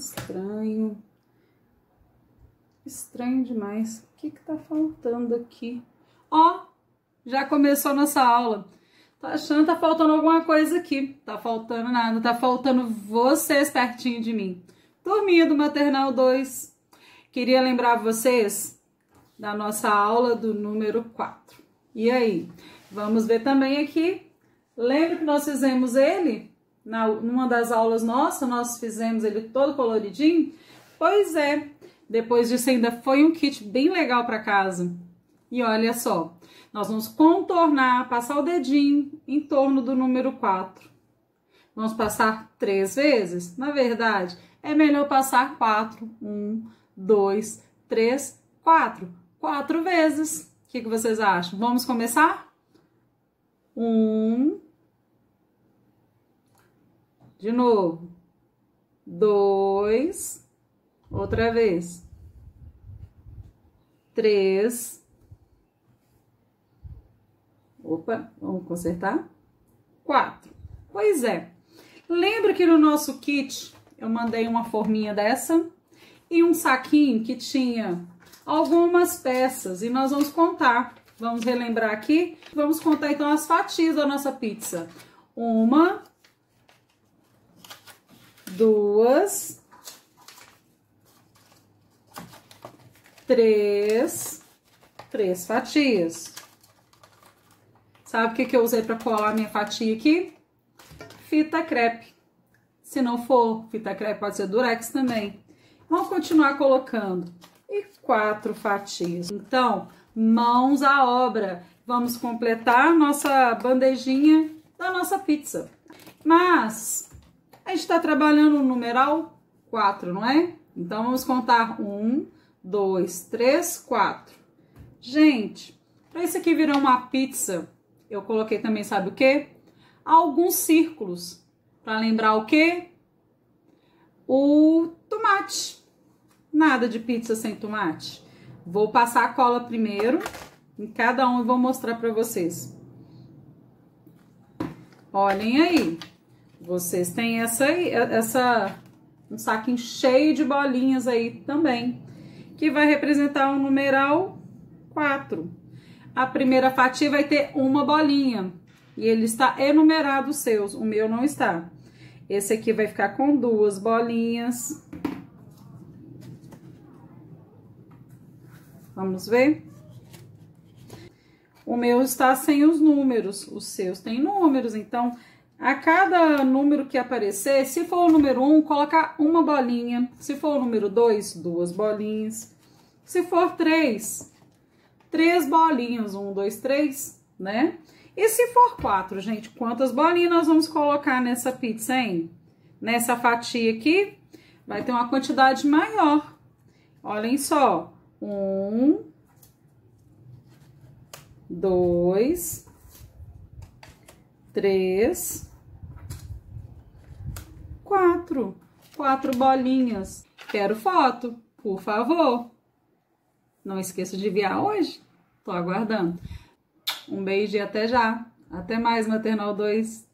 estranho. Estranho demais. O que que tá faltando aqui? Ó, já começou a nossa aula. Tô achando que tá faltando alguma coisa aqui. Tá faltando nada, tá faltando vocês pertinho de mim. Turminha do Maternal 2. Queria lembrar vocês da nossa aula do número 4. E aí? Vamos ver também aqui. Lembra que nós fizemos ele? Numa das aulas nossas, nós fizemos ele todo coloridinho? Pois é. Depois disso ainda foi um kit bem legal para casa. E olha só, nós vamos contornar, passar o dedinho em torno do número 4. Vamos passar 3 vezes? Na verdade, é melhor passar 4. 1, 2, 3, 4. 4 vezes. O que vocês acham? Vamos começar? 1. De novo. 2. Outra vez. 3. Opa, vamos consertar? 4. Pois é. Lembra que no nosso kit eu mandei uma forminha dessa e um saquinho que tinha algumas peças e nós vamos contar. Vamos relembrar aqui. Vamos contar então as fatias da nossa pizza. 1, 2, 3 fatias. Sabe o que eu usei para colar minha fatia aqui? Fita crepe. Se não for fita crepe, pode ser durex também. Vamos continuar colocando. E 4 fatias. Então, mãos à obra. Vamos completar nossa bandejinha da nossa pizza. Mas a gente está trabalhando no numeral 4, não é? Então, vamos contar 1, 2, 3, 4. Gente, para isso aqui virar uma pizza, eu coloquei também, sabe o quê? Alguns círculos. Para lembrar o quê? O tomate. Nada de pizza sem tomate. Vou passar a cola primeiro em cada um e vou mostrar para vocês. Olhem aí. Vocês têm um saquinho cheio de bolinhas aí também, que vai representar o numeral 4. A primeira fatia vai ter uma bolinha e ele está enumerado os seus, o meu não está. Esse aqui vai ficar com 2 bolinhas. Vamos ver? O meu está sem os números, os seus têm números, então a cada número que aparecer, se for o número 1, colocar uma bolinha. Se for o número 2, 2 bolinhas. Se for 3, 3 bolinhas. 1, 2, 3, né? E se for 4, gente, quantas bolinhas nós vamos colocar nessa pizza, hein? Nessa fatia aqui, vai ter uma quantidade maior. Olhem só. 1, 2, 3, 4. 4 bolinhas. Quero foto, por favor. Não esqueça de enviar hoje. Tô aguardando. Um beijo e até já. Até mais, Maternal 2.